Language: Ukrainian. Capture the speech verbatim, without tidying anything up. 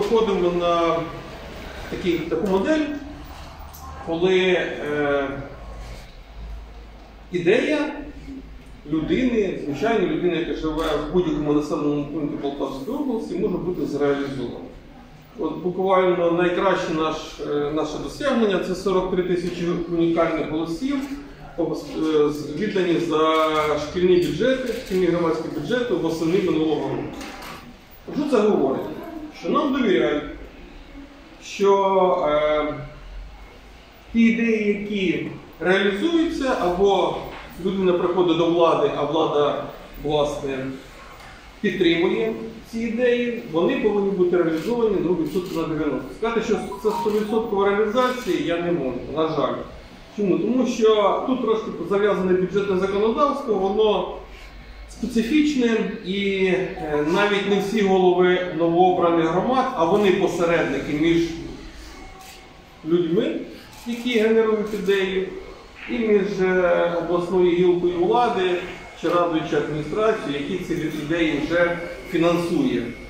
виходимо на такі, таку модель, коли е, ідея людини, звичайної людини, яка живе в будь-якому населеному пункті Полтавської області, може бути зреалізована. От буквально найкраще наш, наше досягнення – це сорок три тисячі унікальних голосів, віддані за шкільні бюджети, шкільні громадські бюджети восени минулого року. Що це говорить? Що нам довіряють, що е, ті ідеї, які реалізуються, або людина приходить до влади, а влада, власне, підтримує ці ідеї, вони повинні бути реалізовані ну, відсотки на дев'яносто. Сказати, що це сто відсотків реалізації я не можу, на жаль. Чому? Тому що тут трошки зав'язане бюджетне законодавство, воно специфічне і навіть не всі голови новообраних громад, а вони посередники між людьми, які генерують ідеї, і між обласною гілкою влади чи радуючою адміністрацією, які ці ідеї вже фінансує.